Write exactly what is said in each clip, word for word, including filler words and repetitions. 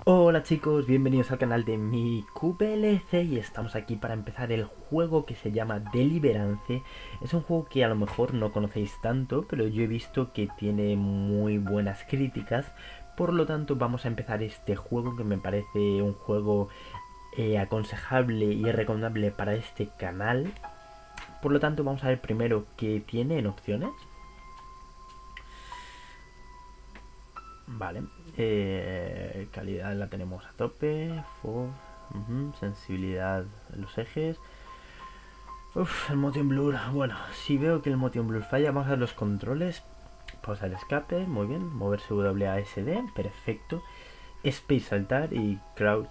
Hola chicos, bienvenidos al canal de mi Q P L C y estamos aquí para empezar el juego que se llama Deliverance. Es un juego que a lo mejor no conocéis tanto, pero yo he visto que tiene muy buenas críticas. Por lo tanto vamos a empezar este juego que me parece un juego eh, aconsejable y recomendable para este canal. Por lo tanto vamos a ver primero qué tiene en opciones. Vale, eh, calidad la tenemos a tope, for, uh-huh, sensibilidad en los ejes. Uf, el motion blur, bueno, si veo que el motion blur falla, vamos a ver los controles. Pausar el escape, muy bien, moverse W A S D, perfecto. Space saltar y crouch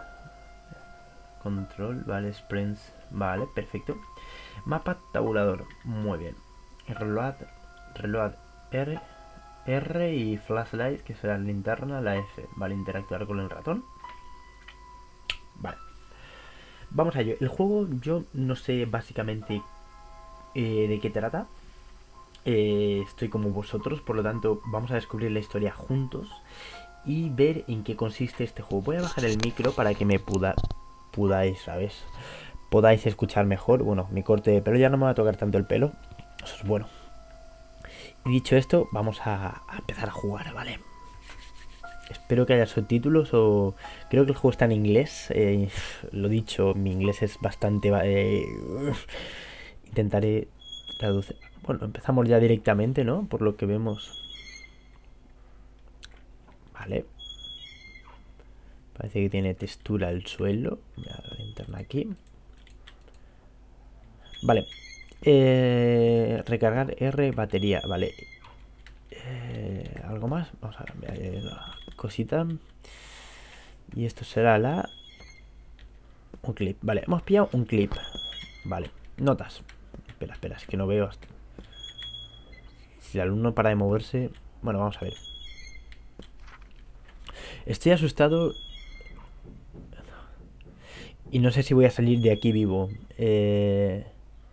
control, vale, sprints, vale, perfecto. Mapa tabulador, muy bien. Reload, reload R. R y flashlight, que será la linterna, la F. Vale, interactuar con el ratón. Vale. Vamos a ello. El juego yo no sé básicamente eh, de qué trata. Eh, estoy como vosotros, por lo tanto vamos a descubrir la historia juntos y ver en qué consiste este juego. Voy a bajar el micro para que me puda, podáis, ¿sabes? Podáis escuchar mejor. Bueno, mi corte de pelo ya no me va a tocar tanto el pelo. Eso es bueno. Y dicho esto, vamos a, a empezar a jugar, ¿vale? Espero que haya subtítulos o... Creo que el juego está en inglés. Eh, lo dicho, mi inglés es bastante... Eh, intentaré traducir... Bueno, empezamos ya directamente, ¿no? Por lo que vemos. Vale. Parece que tiene textura el suelo. La linterna aquí. Vale. Eh, recargar R, batería. Vale. Eh, ¿Algo más? Vamos a cambiar una cosita. Y esto será la... Un clip. Vale, hemos pillado un clip. Vale. Notas. Espera, espera, es que no veo hasta... Si el alumno para de moverse... Bueno, vamos a ver. Estoy asustado. Y no sé si voy a salir de aquí vivo. Eh...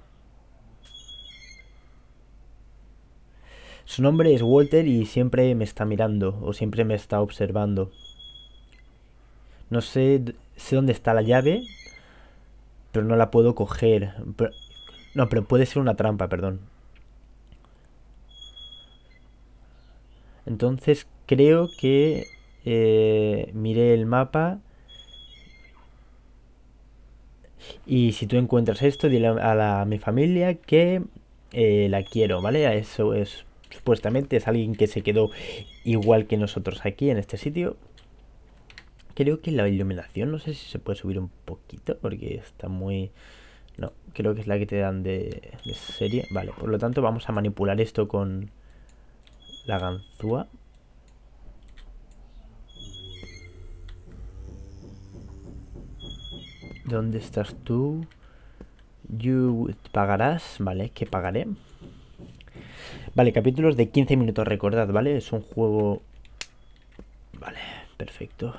Su nombre es Walter y siempre me está mirando. O siempre me está observando. No sé, sé dónde está la llave, pero no la puedo coger. Pero, no, pero puede ser una trampa, perdón. Entonces creo que eh, miré el mapa. Y si tú encuentras esto, dile a, la, a mi familia que eh, la quiero, ¿vale? Eso es, supuestamente, es alguien que se quedó igual que nosotros aquí en este sitio. Creo que la iluminación, no sé si se puede subir un poquito, porque está muy... No, creo que es la que te dan de, de serie. Vale, por lo tanto vamos a manipular esto con la ganzúa. ¿Dónde estás tú? You pagarás, vale, que pagaré. Vale, capítulos de quince minutos, recordad, ¿vale? Es un juego... Vale, perfecto.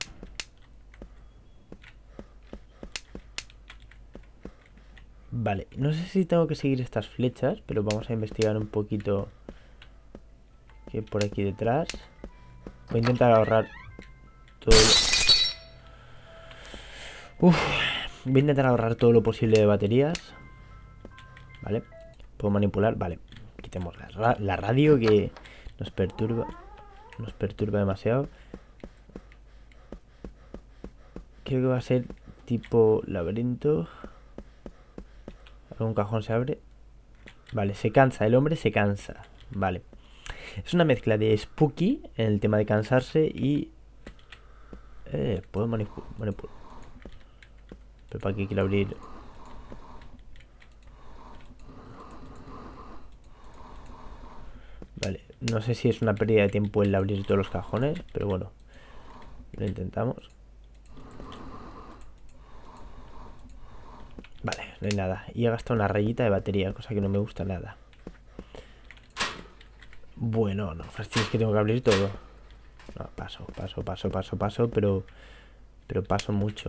Vale, no sé si tengo que seguir estas flechas, pero vamos a investigar un poquito que por aquí detrás. Voy a intentar ahorrar todo lo... Uf, voy a intentar ahorrar todo lo posible de baterías. Vale, puedo manipular, vale. Quitemos la, ra la radio que nos perturba. Nos perturba demasiado. Creo que va a ser tipo laberinto. Un cajón se abre. Vale, se cansa, el hombre se cansa. Vale. Es una mezcla de spooky en el tema de cansarse y... Eh, puedo manipular... Manipul Pero para qué quiero abrir... Vale, no sé si es una pérdida de tiempo el abrir todos los cajones, pero bueno, lo intentamos. Vale, no hay nada. Y he gastado una rayita de batería, cosa que no me gusta nada. Bueno, no, fastidio, es que tengo que abrir todo. No, paso, paso, paso, paso, paso, pero... Pero paso mucho.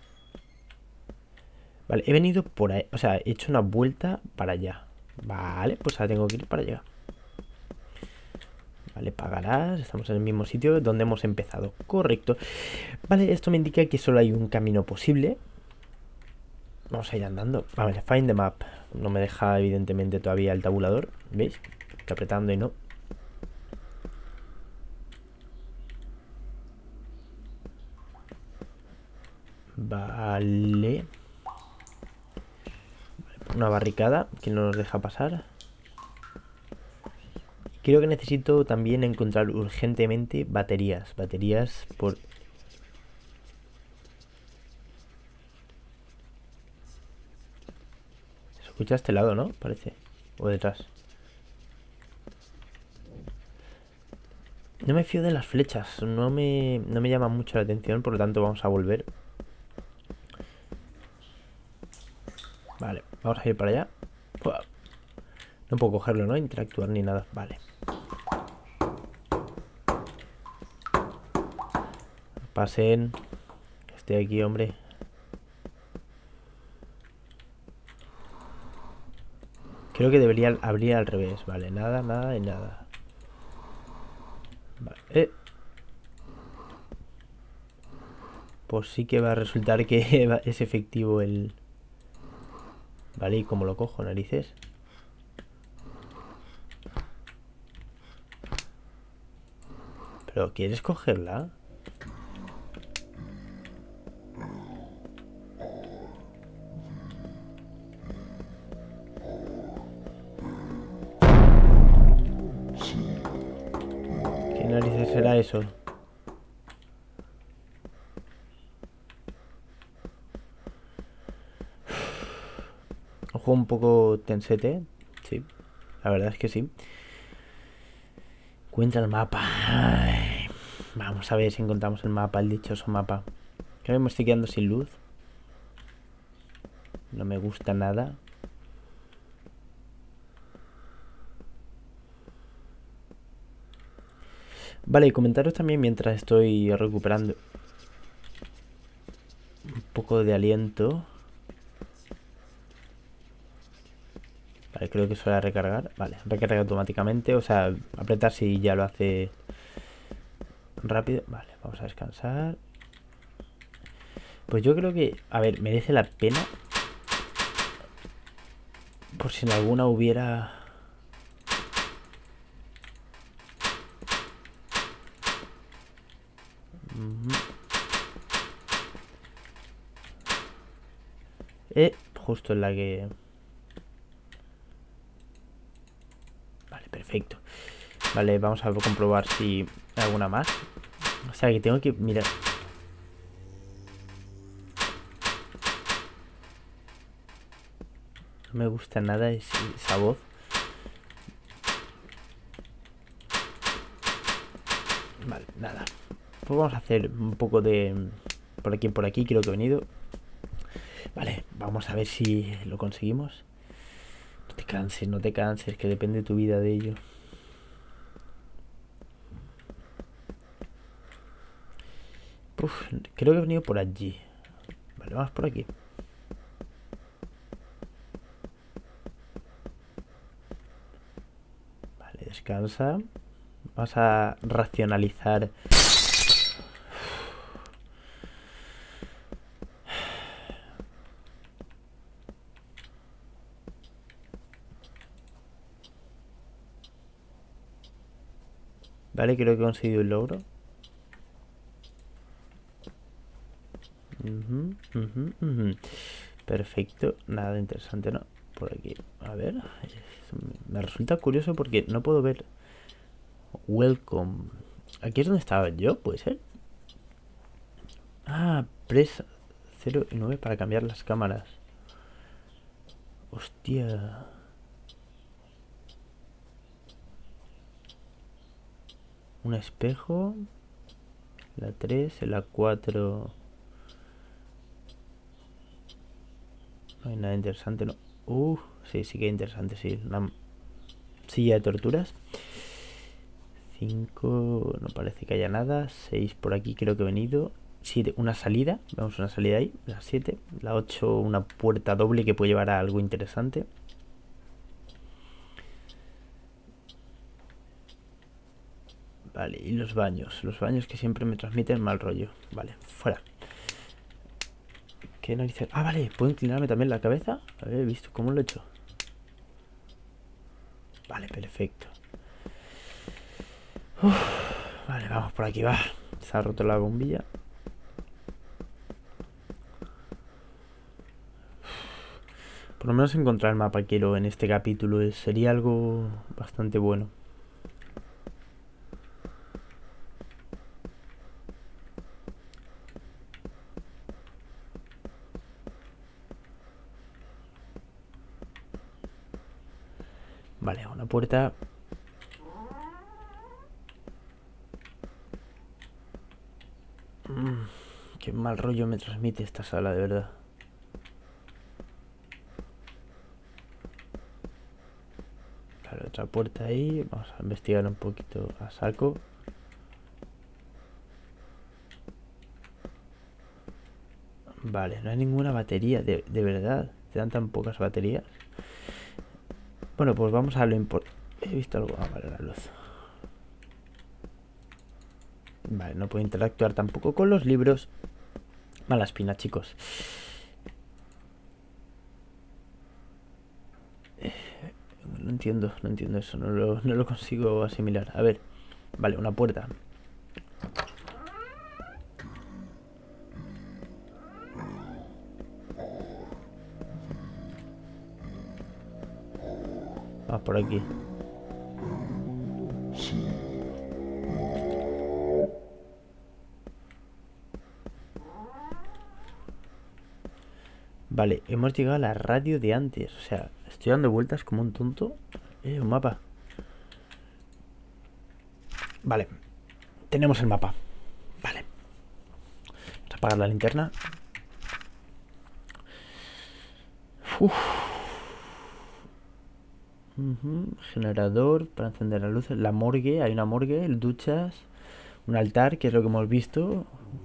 Vale, he venido por ahí, o sea, he hecho una vuelta para allá. Vale, pues ahora tengo que ir para allá. Vale, pagarás. Estamos en el mismo sitio donde hemos empezado. Correcto. Vale, esto me indica que solo hay un camino posible. Vamos a ir andando. Vale, find the map. No me deja evidentemente todavía el tabulador. ¿Veis? Estoy apretando y no. Vale. Una barricada que no nos deja pasar. Creo que necesito también encontrar urgentemente baterías. Baterías por... Se escucha a este lado, ¿no? Parece. O detrás. No me fío de las flechas. No me, no me llama mucho la atención. Por lo tanto vamos a volver. Vale, vamos a ir para allá. No puedo cogerlo, ¿no? Interactuar ni nada. Vale. Pasen. Estoy aquí, hombre. Creo que debería abrir al revés. Vale, nada, nada y nada. Vale. Eh. Pues sí que va a resultar que es efectivo el... Vale, ¿y cómo lo cojo, narices? ¿Pero quieres cogerla? ¿Qué narices será eso? Un juego un poco tensete. Sí, la verdad es que sí. Encuentra el mapa. Ay, vamos a ver si encontramos el mapa, el dichoso mapa. Creo que me estoy quedando sin luz. No me gusta nada. Vale, comentaros también mientras estoy recuperando un poco de aliento. Vale, creo que suele recargar. Vale, recarga automáticamente. O sea, apretar si ya lo hace rápido. Vale, vamos a descansar. Pues yo creo que, a ver, merece la pena. Por si en alguna hubiera... Eh, justo en la que... Vale, perfecto. Vale, vamos a comprobar si hay alguna más. O sea, que tengo que mirar... No me gusta nada ese, esa voz. Vale, nada. Pues vamos a hacer un poco de... Por aquí, por aquí, creo que he venido. Vale, vamos a ver si lo conseguimos. No te canses, no te canses, que depende tu vida de ello. Uf, creo que he venido por allí. Vale, vamos por aquí. Vale, descansa. Vamos a racionalizar. Vale, creo que he conseguido el logro. Uh-huh, uh-huh, uh-huh. Perfecto, nada interesante, ¿no? Por aquí, a ver. Me resulta curioso porque no puedo ver. Welcome. Aquí es donde estaba yo, ¿puede ser? Ah, press cero y nueve para cambiar las cámaras. Hostia. Un espejo. La tres, la cuatro. No hay nada interesante, ¿no? Uh, sí, sí que hay interesante, sí. Una silla de torturas. cinco, no parece que haya nada. seis por aquí creo que he venido. siete, una salida. Vamos, una salida ahí. La siete. La ocho, una puerta doble que puede llevar a algo interesante. Vale, y los baños. Los baños que siempre me transmiten mal rollo. Vale, fuera. ¿Qué narices? Ah, vale, ¿puedo inclinarme también la cabeza? A ver, he visto cómo lo he hecho. Vale, perfecto. Uf, vale, vamos por aquí, va. Se ha roto la bombilla. Por lo menos encontrar el mapa quiero en este capítulo. Es, sería algo bastante bueno. Vale, una puerta. Mm, qué mal rollo me transmite esta sala, de verdad. Claro, otra puerta ahí. Vamos a investigar un poquito a saco. Vale, no hay ninguna batería, de, de verdad. Te dan tan pocas baterías. Bueno, pues vamos a lo importante. He visto algo. Ah, vale, la luz. Vale, no puedo interactuar tampoco con los libros. Mala espina, chicos. Eh, no entiendo, no entiendo eso. No lo, no lo consigo asimilar. A ver. Vale, una puerta. Vamos por aquí. Vale, hemos llegado a la radio de antes. O sea, estoy dando vueltas como un tonto. Eh, un mapa. Vale, tenemos el mapa. Vale. Vamos a apagar la linterna. Uf. Uh-huh. Generador para encender las luces. La morgue, hay una morgue, duchas, un altar, que es lo que hemos visto.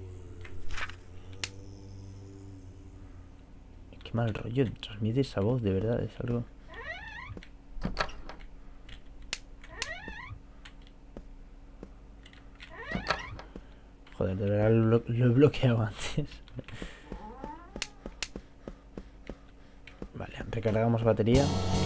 Qué mal rollo transmite esa voz, de verdad, es algo. Joder, de verdad lo, lo he bloqueado antes. Vale, recargamos batería.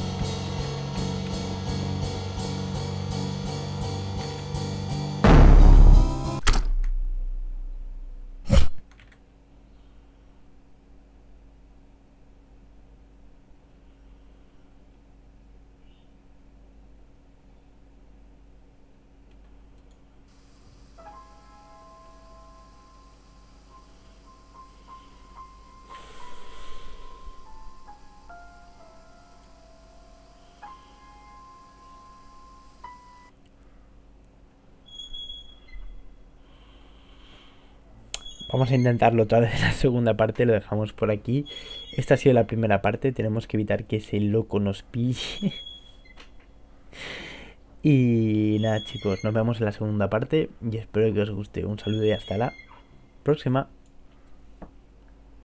Vamos a intentarlo otra vez en la segunda parte, lo dejamos por aquí. Esta ha sido la primera parte, tenemos que evitar que ese loco nos pille. Y nada, chicos, nos vemos en la segunda parte y espero que os guste. Un saludo y hasta la próxima.